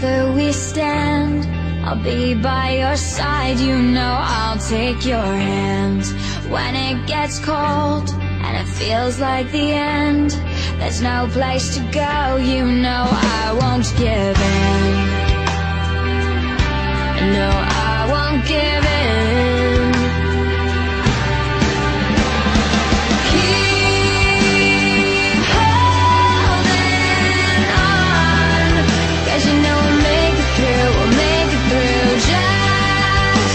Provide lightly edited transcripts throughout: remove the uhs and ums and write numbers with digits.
Together we stand, I'll be by your side. You know I'll take your hand. When it gets cold and it feels like the end, there's no place to go, you know I won't give in. No, I won't give in. Keep holding on, 'cause you know we'll make it through, we'll make it through. Just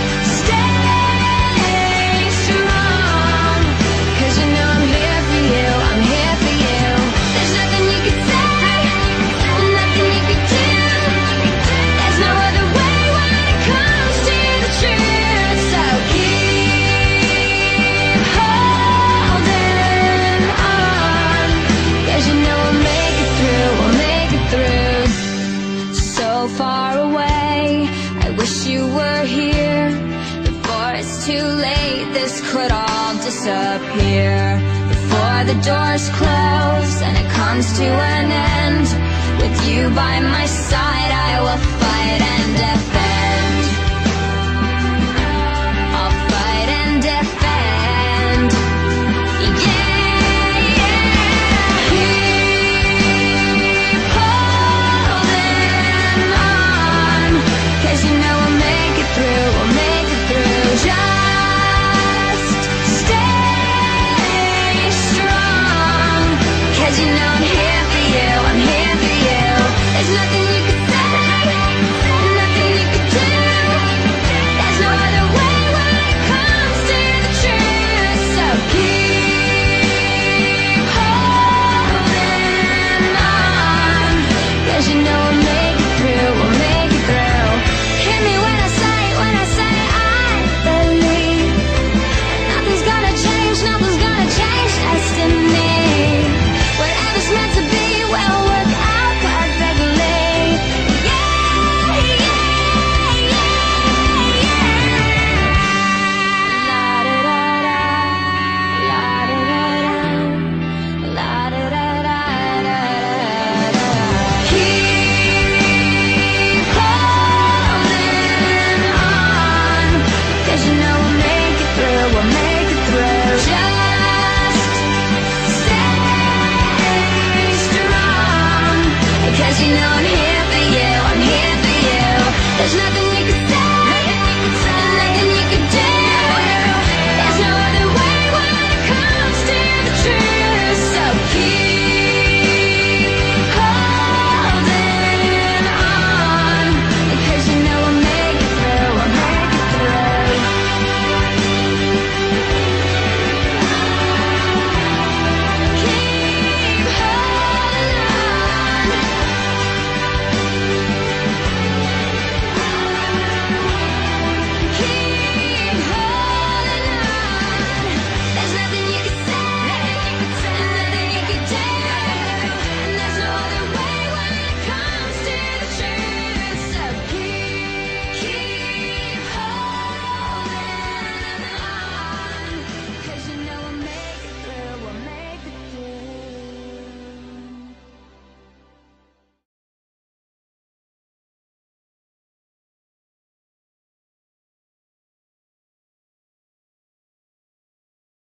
stay strong, 'cause you know I'm here for you, I'm here for you. There's nothing you can say, nothing you can do. There's no other way when it comes to the truth. So keep holding on, 'cause you know we'll make it through, we'll make it through. So far away, I wish you were here. Before it's too late, this could all disappear. Before the doors close and it comes to an end, with you by my side, I will fight and defend. I'll fight and defend. Yeah, yeah. Keep holding on, 'cause you know we'll make it through, we'll make it through. Just stay strong, 'cause you know I'm here for you, I'm here for you. There's nothing you can say, nothing you can do. There's no other way when it comes to the truth. So keep holding on, 'cause you know we'll make it through, we'll make it through. Hear me when I say I believe. Nothing's gonna change destiny. Whatever's meant to be will work out perfectly. Yeah, yeah, yeah, yeah. La da da da, la da da da, la da da da da da. Keep holding on, 'cause you know we'll make it through, we'll make it through. Just stay strong, 'cause you know I'm here for you, I'm here for you. There's nothing